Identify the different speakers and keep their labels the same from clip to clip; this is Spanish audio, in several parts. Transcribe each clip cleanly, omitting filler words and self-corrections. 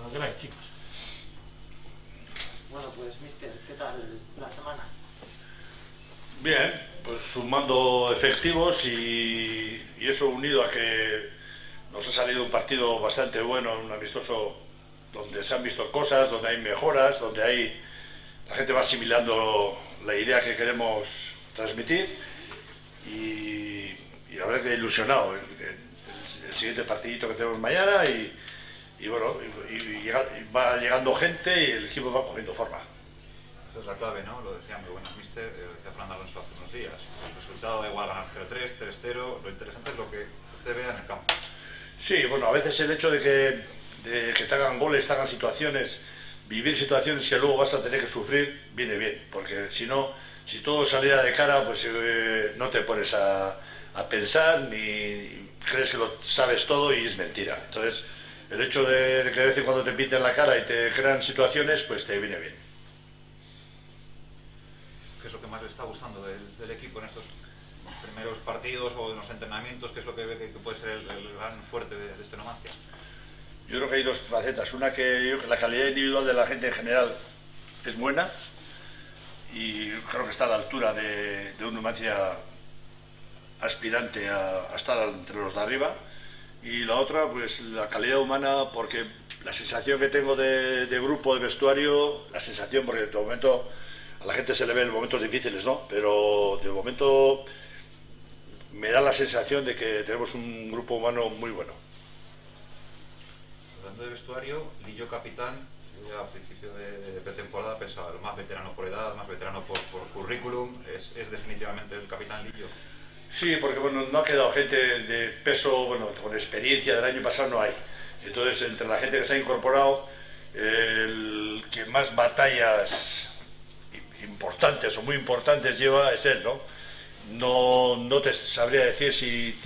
Speaker 1: lo que vais, chicos.
Speaker 2: Bueno, pues, mister, ¿qué tal la semana?
Speaker 3: Bien, pues sumando efectivos y eso unido a que nos ha salido un partido bastante bueno, un amistoso donde se han visto cosas, donde hay mejoras, donde la gente va asimilando la idea que queremos transmitir y la verdad que ilusionado el siguiente partidito que tenemos mañana y bueno, va llegando gente y el equipo va cogiendo forma.
Speaker 4: Esa es la clave, ¿no? Lo decía muy bueno mister, lo decía Fernando Alonso hace unos días. El resultado da igual ganar 0-3, 3-0, lo interesante es lo que usted vea en el campo.
Speaker 3: Sí, bueno, a veces el hecho de que te hagan goles, te hagan situaciones, vivir situaciones que luego vas a tener que sufrir, viene bien, porque si no, si todo saliera de cara, pues no te pones a pensar ni crees que lo sabes todo y es mentira. Entonces, el hecho de que de vez en cuando te pinten la cara y te crean situaciones, pues te viene bien.
Speaker 4: ¿Qué es lo que más le está gustando del equipo en estos primeros partidos o en los entrenamientos? ¿Qué es lo que ve que puede ser el gran fuerte de este Numancia?
Speaker 3: Yo creo que hay dos facetas. Una, que la calidad individual de la gente en general es buena y creo que está a la altura de un Numancia aspirante a estar entre los de arriba. Y la otra, pues la calidad humana, porque la sensación que tengo de grupo, de vestuario, la sensación, porque de momento a la gente se le ve en momentos difíciles, ¿no? Pero de momento me da la sensación de que tenemos un grupo humano muy bueno.
Speaker 4: Hablando de vestuario, Lillo capitán, a principio de pretemporada pensaba, lo más veterano por edad, más veterano por currículum, ¿es definitivamente el capitán Lillo?
Speaker 3: Sí, porque bueno, no ha quedado gente de peso, bueno, con experiencia del año pasado no hay. Entonces, entre la gente que se ha incorporado, el que más batallas importantes o muy importantes lleva es él, ¿no? No te sabría decir si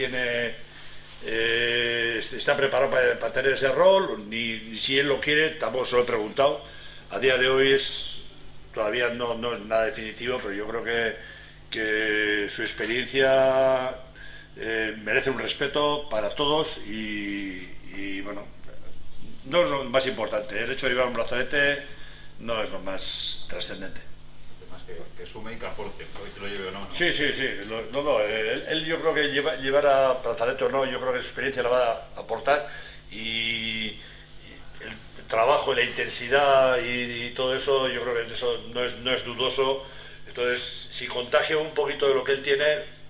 Speaker 3: está preparado para tener ese rol, ni si él lo quiere, tampoco se lo he preguntado. A día de hoy todavía no es nada definitivo, pero yo creo que su experiencia merece un respeto para todos y bueno, no es lo más importante. El hecho de llevar un brazalete no es lo más trascendente.
Speaker 4: Que sume y que aporte, que lo lleve o no, ¿no?
Speaker 3: Sí. Él yo creo que llevar a brazalete o no, yo creo que su experiencia la va a aportar y el trabajo, la intensidad y todo eso, yo creo que eso no es dudoso. Entonces, si contagia un poquito de lo que él tiene,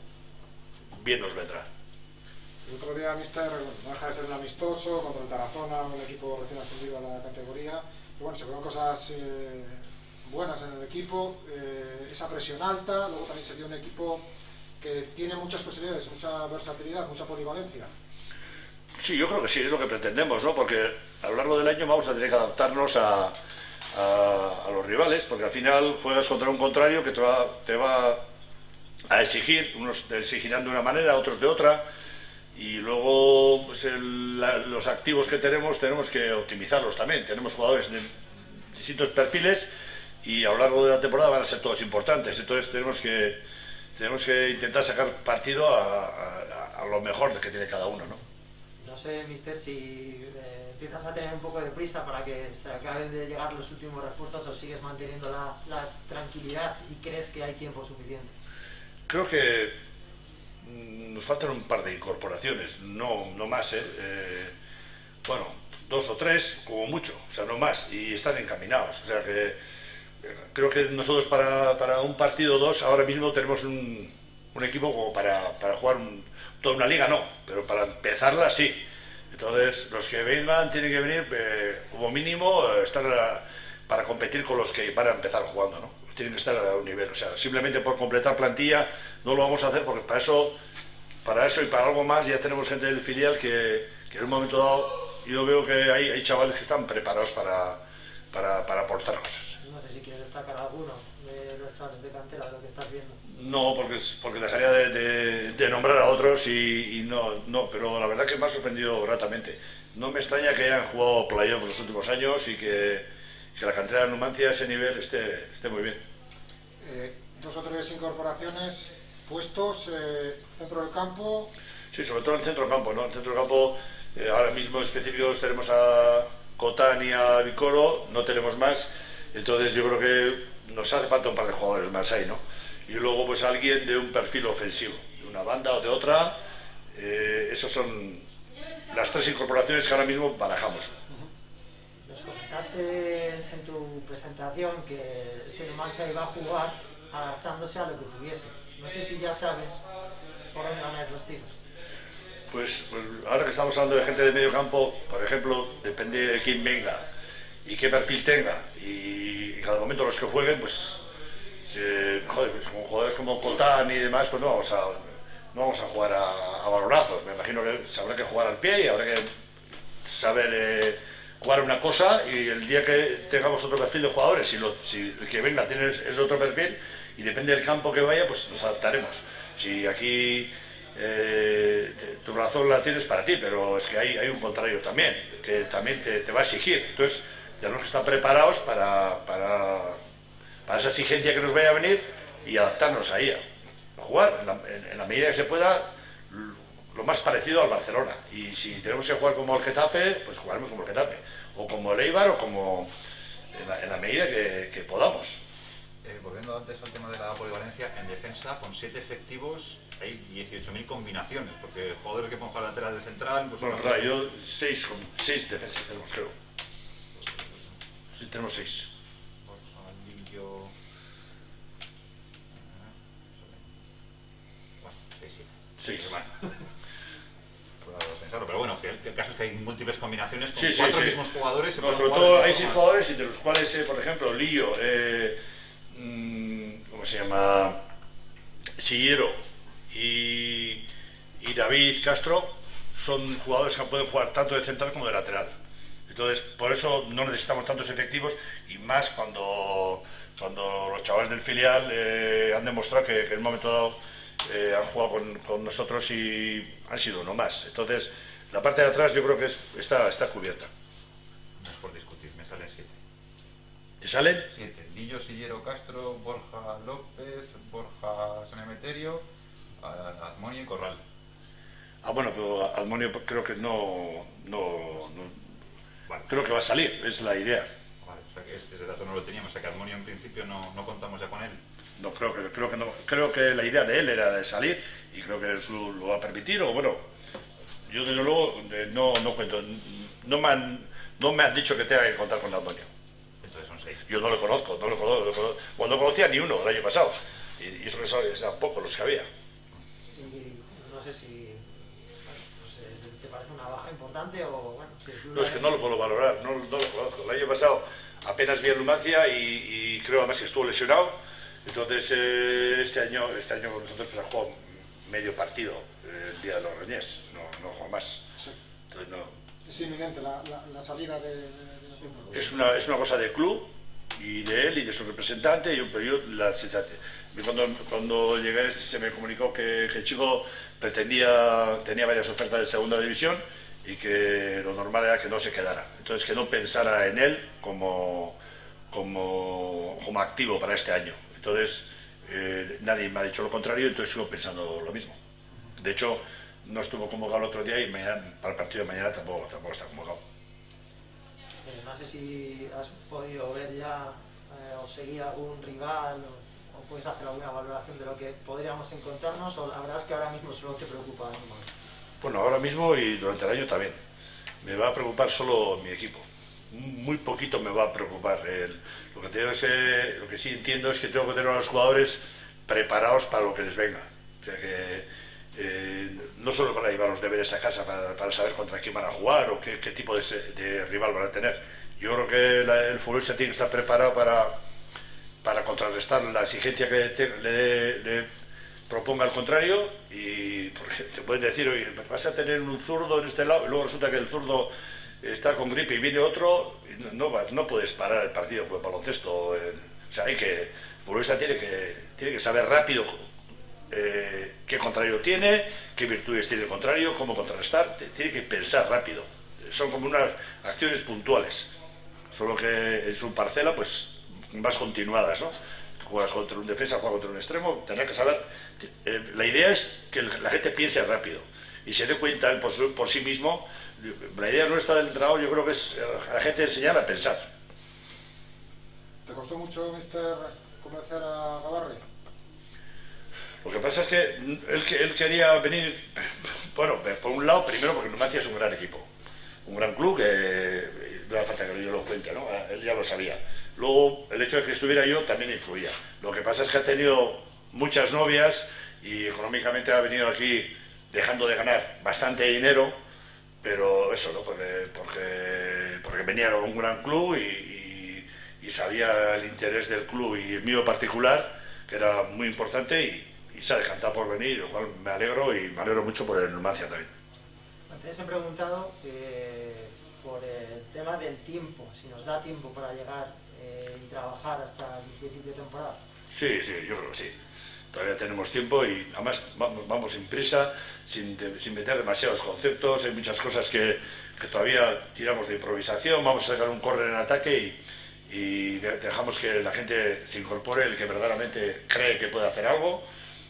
Speaker 3: bien nos vendrá.
Speaker 5: El otro día, mister, no deja de ser un amistoso contra el Tarazona, un equipo recién ascendido a la categoría. Y bueno, se vieron cosas buenas en el equipo, esa presión alta, luego también se vio un equipo que tiene muchas posibilidades, mucha versatilidad, mucha polivalencia.
Speaker 3: Sí, yo creo que sí, es lo que pretendemos, ¿no? Porque a lo largo del año vamos a tener que adaptarnos a los rivales, porque al final juegas contra un contrario que te va a exigir, unos te exigirán de una manera, otros de otra, y luego pues los activos que tenemos que optimizarlos también. Tenemos jugadores de distintos perfiles y a lo largo de la temporada van a ser todos importantes, entonces tenemos que intentar sacar partido a lo mejor que tiene cada uno, ¿no?
Speaker 2: No sé, mister, si empiezas a tener un poco de prisa para que se acaben de llegar los últimos refuerzos o sigues manteniendo la tranquilidad y crees que hay tiempo suficiente.
Speaker 3: Creo que nos faltan un par de incorporaciones, no más, bueno, 2 o 3 como mucho, o sea, no más, y están encaminados, o sea que creo que nosotros para un partido o dos ahora mismo tenemos un equipo como para jugar toda una liga, no, pero para empezarla sí. Entonces los que vengan tienen que venir como mínimo estar para competir con los que van a empezar jugando, ¿no? Tienen que estar a un nivel, o sea, simplemente por completar plantilla no lo vamos a hacer porque para eso y para algo más ya tenemos gente del filial que en un momento dado yo veo que hay chavales que están preparados para aportar cosas.
Speaker 2: No sé si quieres destacar alguno de los chavales de cantera, de lo que estás viendo.
Speaker 3: No, porque dejaría de nombrar a otros y no, pero la verdad que me ha sorprendido gratamente. No me extraña que hayan jugado playoff los últimos años y que la cantera de Numancia a ese nivel esté muy bien.
Speaker 5: 2 o 3 incorporaciones, puestos, centro del campo.
Speaker 3: Sí, sobre todo en el centro del campo, ¿no? En el centro del campo ahora mismo específicos tenemos Cotán y a Vicoro, no tenemos más, entonces yo creo que nos hace falta un par de jugadores más ahí, ¿no? Y luego pues alguien de un perfil ofensivo, de una banda o de otra, esos son las 3 incorporaciones que ahora mismo barajamos.
Speaker 2: Nos comentaste en tu presentación que este Numancia iba a jugar adaptándose a lo que tuviese. No sé si ya sabes por dónde van a ir los tiros.
Speaker 3: Pues ahora que estamos hablando de gente de medio campo, por ejemplo, depende de quién venga y qué perfil tenga, y en cada momento los que jueguen, pues, pues con jugadores como Cotán y demás, pues no vamos a jugar a balonazos. Me imagino que habrá que jugar al pie y habrá que saber jugar una cosa, y el día que tengamos otro perfil de jugadores, si el que venga tiene ese otro perfil, y depende del campo que vaya, pues nos adaptaremos. Si aquí tu razón la tienes para ti, pero es que hay un contrario también, que también te va a exigir. Entonces tenemos que estar preparados para esa exigencia que nos vaya a venir y adaptarnos ahí, a jugar en la medida que se pueda lo más parecido al Barcelona. Y si tenemos que jugar como el Getafe, pues jugaremos como el Getafe, o como el Eibar, o como en la medida que podamos.
Speaker 4: Volviendo antes al tema de la polivalencia, en defensa, con 7 efectivos hay 18.000 combinaciones, porque jugadores que pueden jugar lateral de central... Pues
Speaker 3: bueno, claro, yo 6 defensas tenemos, creo. Sí, tenemos 6.
Speaker 4: Lillo... Bueno,
Speaker 3: 6.
Speaker 4: Bueno. Pero bueno, que el caso es que hay múltiples combinaciones con
Speaker 3: Sí,
Speaker 4: 4 mismos jugadores.
Speaker 3: No, sobre todo hay 6 jugadores, y de los cuales, por ejemplo, Lillo, ¿cómo se llama? Sillero y David Castro son jugadores que pueden jugar tanto de central como de lateral. Entonces, por eso no necesitamos tantos efectivos, y más cuando los chavales del filial han demostrado que en un momento dado han jugado con nosotros y han sido uno más. Entonces, la parte de atrás yo creo que está cubierta.
Speaker 4: No es por discutir, me salen 7.
Speaker 3: ¿Te salen?
Speaker 4: 7. Lillo, Sillero, Castro, Borja López, Borja San Emeterio, Admonio y Corral.
Speaker 3: Bueno, pero Admonio creo que no
Speaker 4: Vale.
Speaker 3: creo que va a salir, es la idea.
Speaker 4: Vale, o sea que ese dato no lo teníamos, o sea que Admonio en principio no contamos ya con él.
Speaker 3: No, creo que no. Creo que la idea de él era de salir, y creo que el club lo va a permitir, o bueno, yo desde luego no cuento, no me han dicho que tenga que contar con Admonio.
Speaker 4: Entonces son 6.
Speaker 3: Yo no lo conozco. Bueno, no conocía ni uno el año pasado, y eso que eran pocos los que había.
Speaker 2: Y no sé si te parece una baja importante o bueno...
Speaker 3: No, es que no lo puedo valorar, no lo conozco. El año pasado apenas vi a Numancia y creo además que estuvo lesionado. Entonces este año nosotros pues, jugado medio partido el día de los Reñés, no juega más.
Speaker 5: Sí.
Speaker 3: Entonces, no.
Speaker 5: Es inminente la salida de...
Speaker 3: Es una cosa del club y de él y de su representante. Pero yo la sensación, cuando llegué se me comunicó que el chico tenía varias ofertas de segunda división, y que lo normal era que no se quedara. Entonces, que no pensara en él como activo para este año. Entonces, nadie me ha dicho lo contrario, entonces sigo pensando lo mismo. De hecho, no estuvo convocado el otro día, y para el partido de mañana tampoco está convocado.
Speaker 2: No sé si has podido ver ya o seguir algún rival o puedes hacer alguna valoración de lo que podríamos encontrarnos, o la verdad es que ahora mismo solo te preocupa más.
Speaker 3: Bueno, ahora mismo y durante el año también. Me va a preocupar solo mi equipo. Muy poquito me va a preocupar. Lo que sí entiendo es que tengo que tener a los jugadores preparados para lo que les venga. O sea que no solo para llevar los deberes a casa para saber contra quién van a jugar o qué tipo de rival van a tener. Yo creo que el futbolista tiene que estar preparado para contrarrestar la exigencia que le proponga al contrario, y porque te pueden decir, oye, vas a tener un zurdo en este lado, y luego resulta que el zurdo está con gripe y viene otro, y no puedes parar el partido con el baloncesto. O sea, el futbolista tiene que saber rápido qué contrario tiene, qué virtudes tiene el contrario, cómo contrarrestar, tiene que pensar rápido. Son como unas acciones puntuales, solo que en su parcela pues más continuadas, ¿no? Juegas contra un defensa, juegas contra un extremo, tendrá que saber. La idea es que la gente piense rápido, y se dé cuenta él por sí mismo. La idea nuestra del entrenador, yo creo que es a la gente enseñar a pensar.
Speaker 5: ¿Te costó mucho, mister, convencer a Gabarri?
Speaker 3: Lo que pasa es que él quería venir, bueno, por un lado, primero porque Numancia es un gran equipo, un gran club que no hace falta que yo lo cuente, ¿no? Él ya lo sabía. Luego, el hecho de que estuviera yo también influía. Lo que pasa es que ha tenido muchas novias y económicamente ha venido aquí dejando de ganar bastante dinero, pero eso, ¿no? Porque venía de un gran club y sabía el interés del club y el mío particular, que era muy importante, y se ha decantado por venir, lo cual me alegro y me alegro mucho por el Numancia también.
Speaker 2: Antes he preguntado por el tema del tiempo, si nos da tiempo para llegar y trabajar hasta el principio de temporada.
Speaker 3: Sí, yo creo que sí. Todavía tenemos tiempo y además vamos sin prisa, sin meter demasiados conceptos. Hay muchas cosas que todavía tiramos de improvisación. Vamos a sacar un córner en ataque y dejamos que la gente se incorpore, el que verdaderamente cree que puede hacer algo.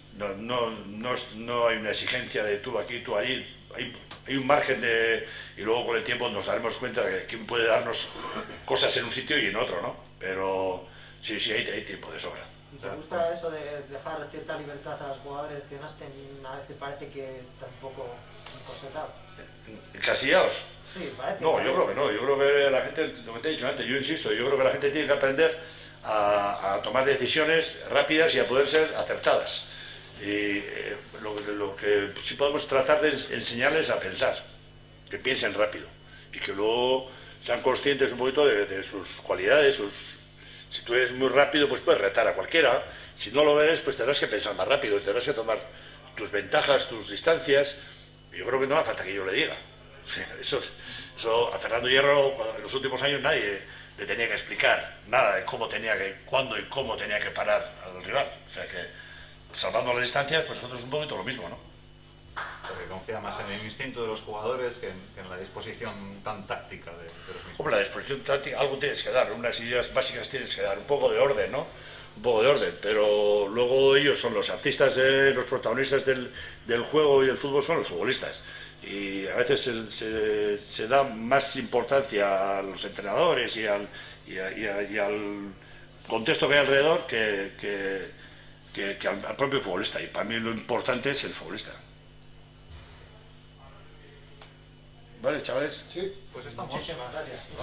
Speaker 3: No hay una exigencia de tú aquí, tú allí. Hay un margen y luego con el tiempo nos daremos cuenta de que quién puede darnos cosas en un sitio y en otro, ¿no? Pero sí, hay tiempo de sobra.
Speaker 2: ¿Te gusta eso de dejar cierta libertad a los jugadores que no estén, a veces parece que están un poco encorsetados?
Speaker 3: ¿Encasillados?
Speaker 2: Sí, parece.
Speaker 3: No, yo creo que no. Yo creo que la gente, lo que te he dicho antes, yo insisto, yo creo que la gente tiene que aprender a tomar decisiones rápidas y a poder ser acertadas. Y lo que sí podemos tratar de enseñarles a pensar, que piensen rápido y que luego sean conscientes un poquito de sus cualidades. Si tú eres muy rápido, pues puedes retar a cualquiera. Si no lo eres, pues tendrás que pensar más rápido, tendrás que tomar tus ventajas, tus distancias. Yo creo que no hace falta que yo le diga. Eso a Fernando Hierro, en los últimos años nadie le tenía que explicar nada de cuándo y cómo tenía que parar al rival. O sea que, salvando las distancias, pues nosotros un poquito lo mismo, ¿no?
Speaker 4: Porque confía más en el instinto de los jugadores que en la disposición tan táctica de los mismos.
Speaker 3: Hombre, la disposición táctica, algo tienes que dar, unas ideas básicas tienes que dar, un poco de orden, ¿no? Un poco de orden, pero luego ellos son los artistas, los protagonistas del juego y del fútbol son los futbolistas. Y a veces se da más importancia a los entrenadores y al contexto que hay alrededor que al propio futbolista. Y para mí lo importante es el futbolista. ¿Vale, chavales?
Speaker 5: Sí.
Speaker 4: Pues estamos.
Speaker 2: Muchísimas gracias.